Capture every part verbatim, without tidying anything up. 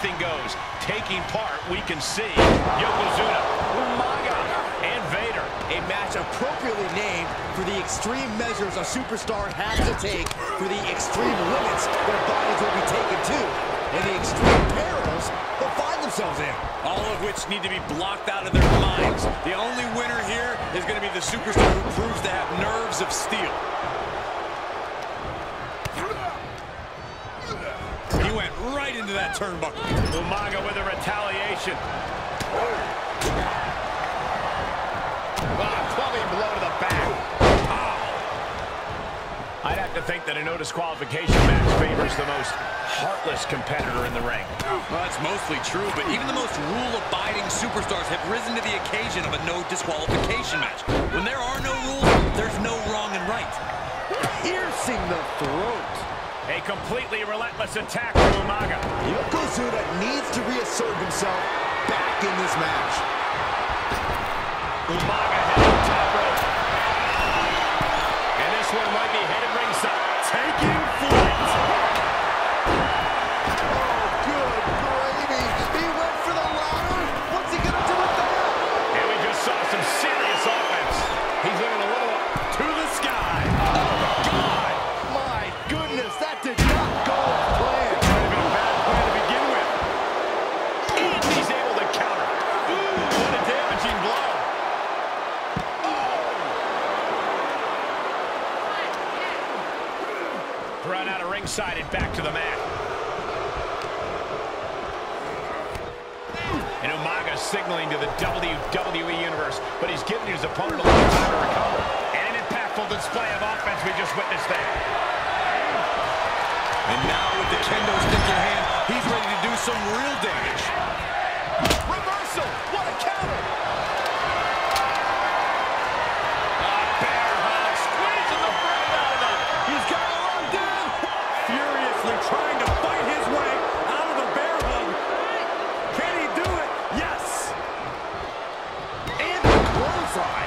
anything goes. Taking part, we can see Yokozuna, Umaga, and Vader. A match appropriately named for the extreme measures a superstar has to take for the extreme limits their bodies will be taken to, and the extreme perils they'll find themselves in. All of which need to be blocked out of their minds. The only winner here is going to be the superstar who proves to have nerves of steel. He went right into that turnbuckle. Umaga with a retaliation. Ah, clubbing blow to the back. Oh. I'd have to think that a no disqualification match favors the most heartless competitor in the ring. Well, that's mostly true, but even the most rule-abiding superstars have risen to the occasion of a no disqualification match. When there are no rules, there's no wrong and right. Piercing the throat. A completely relentless attack from Umaga. Yokozuna needs to reassert himself back in this match. Umaga heading top rope. And this one might be headed ringside. Taking flight. Oh, good gravy. He went for the ladder. What's he going to do with that? And we just saw some serious offense. He's looking a little up to the sky. Oh, God. My goodness, that did not go as planned. Might have been a bad plan to begin with. And he's able to counter. Ooh, what a damaging blow. Run out of ringside and back to the mat. And Umaga signaling to the W W E Universe, but he's giving his opponent a little time to recover. And an impactful display of offense we just witnessed there. And now with the kendo stick in hand, he's ready to do some real damage. Reversal! What a counter! A bear hug, squeezing the brain out of that. He's got it locked down. Furiously trying to fight his way out of the bear hug. Can he do it? Yes! And the clothesline.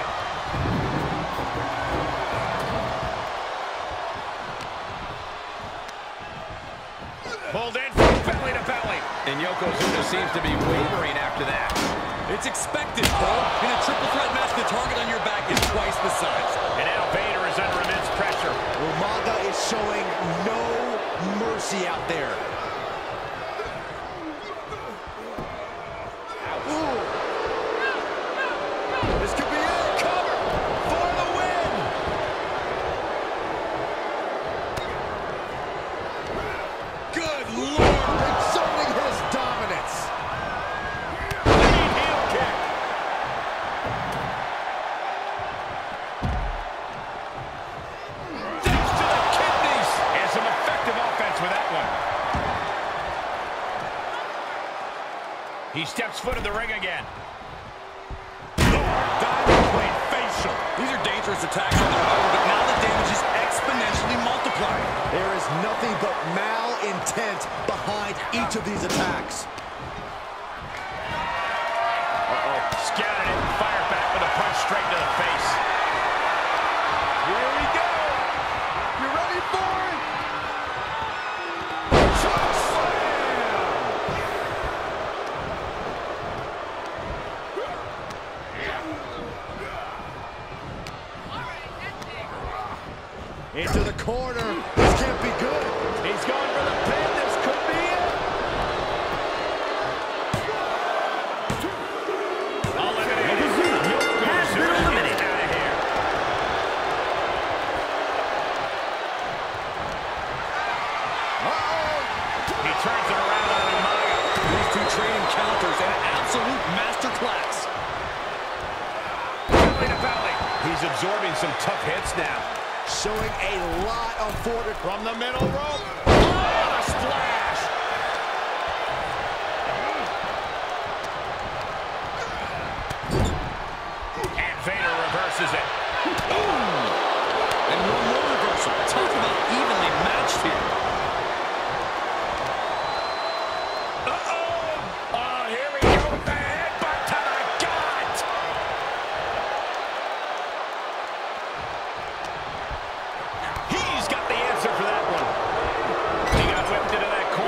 Pulled in from belly to belly. And Yokozuna seems to be wavering after that. It's expected, Cole. In a triple threat match, the target on your back is twice the size. And now Vader is under immense pressure. Umaga is showing no mercy out there. Ooh. This could be it. Cover for the win. Good Lord! Exerting his dominance. Lead heel kick. Thanks to the kidneys. And some effective offense with that one. He steps foot in the ring again. Diamond plate facial. These are dangerous attacks on their own, but now the damage is exponentially multiplied. There is nothing but malintent behind each of these attacks. Uh-oh. Scattered it and fired back with a punch straight to the face. Here we go. You ready for it? Choke slam! Into the corner. This can't be good. He's going for the pin. This could be it. Eliminated. Yokozuna is out of here. Uh-oh. He turns it around on Umaga. These two trading counters and an absolute masterclass. Belly to belly. He's absorbing some tough hits now. Showing a lot of fortitude From the middle rope. Oh, a splash. And Vader reverses it. And one more reversal. Talk about evenly matched here. Uh-oh. Oh, here we go with the headbutt to the gut. He's got the answer for that one. He got whipped into that corner.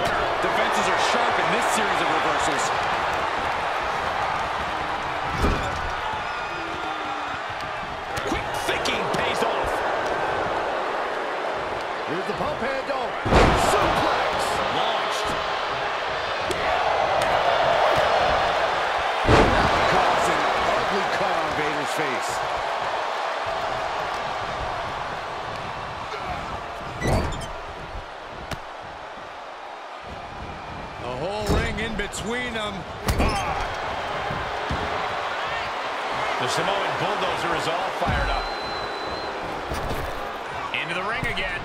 between them. Ah. The Samoan bulldozer is all fired up. Into the ring again.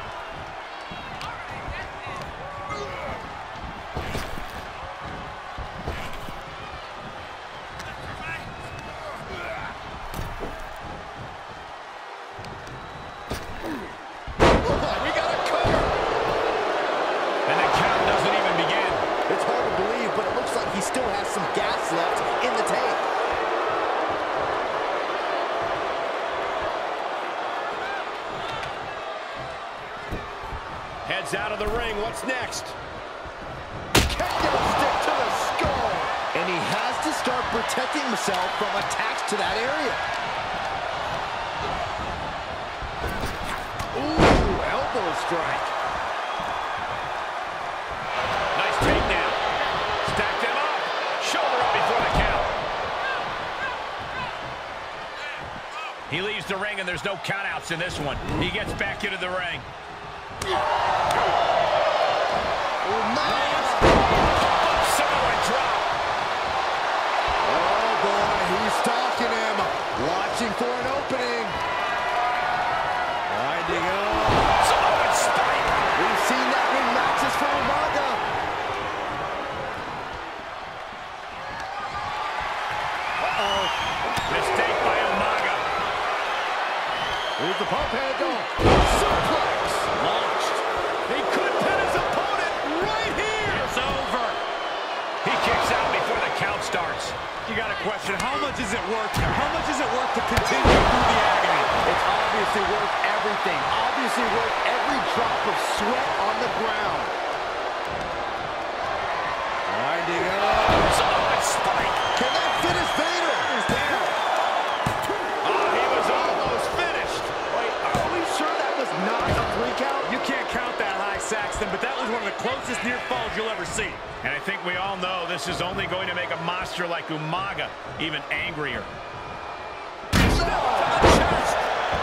Heads out of the ring. What's next? Kendo stick to the skull. And he has to start protecting himself from attacks to that area. Ooh, elbow strike. Nice takedown. Stacked him up. Shoulder up before the count. He leaves the ring, and there's no countouts in this one. He gets back into the ring. Oh, nice. Samoan drop. Oh, boy, he's stalking him. Watching for an opening. Winding up. Samoan spike. We've seen that ring matches for Umaga. Uh-oh. Mistake by Umaga. Here's the pump handle. Suplex. Launched. He could pin his opponent right here. It's over. He kicks out before the count starts. You got a question. How much is it worth? How much is it worth to continue through the agony? It's obviously worth everything. Obviously worth every drop of sweat on the ground. Winding up. Samoan spike. Can that finish Vader? He's down. Oh, he was almost finished. Wait, are we sure that was not a three count? You can't count that high, Saxton, but that was one of the closest near falls you'll ever see. And I think we all know this is only going to make a monster like Umaga even angrier. No. Chest.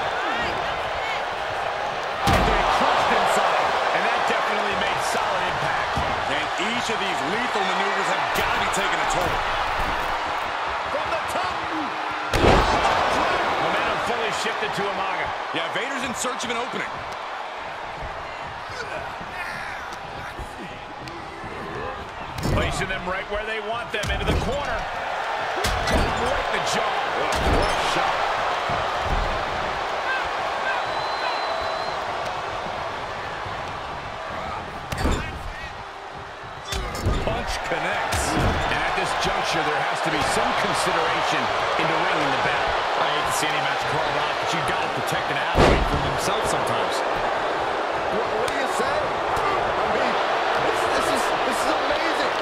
They crushed inside. And that definitely made solid impact. And each of these lethal maneuvers have got to be taking a toll. From the top. Momentum fully shifted to Umaga. Yeah, Vader's in search of an opening. Placing them right where they want them, into the corner. Right in the jaw. What a shot. Punch connects. And at this juncture, there has to be some consideration into ringing the bell. I hate to see any match called off, but you've got to protect an athlete from himself sometimes. What, what do you say? I mean, this, this is this is amazing.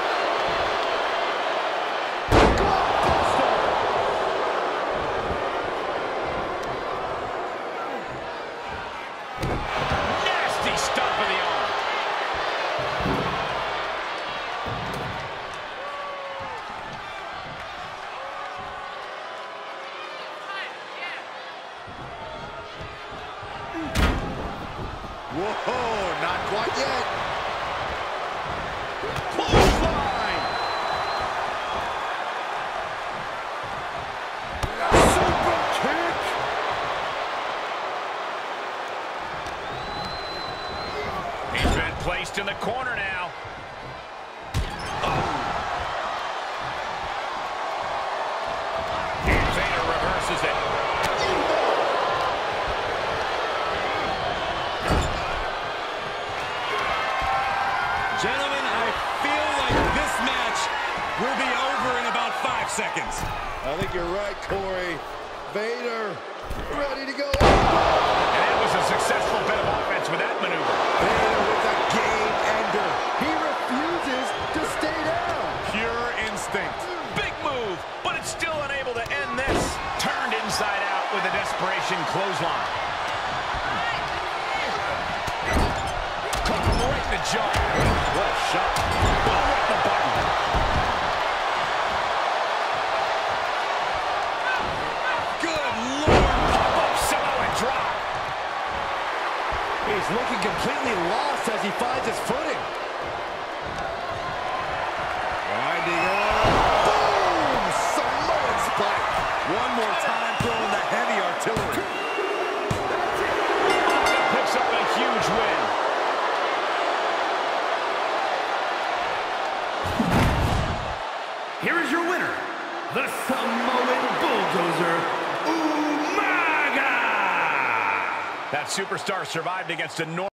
Gutbuster. Nasty stomp of the arm. Whoa, not quite yet. Clothesline. Super kick. He's been placed in the corner now. Oh. And Vader reverses it. Gentlemen, I feel like this match will be over in about five seconds. I think you're right, Corey. Vader, ready to go. And it was a successful bit of offense with that maneuver. Vader with a game ender. He refuses to stay down. Pure instinct. Big move, but it's still unable to end this. Turned inside out with a desperation clothesline. Caught him right in the jaw. What a shot. Oh, right in the button. Good Lord. Pop-up Samoan drop. He's looking completely lost as he finds his footing. the Samoan Bulldozer, Umaga! That superstar survived against a normal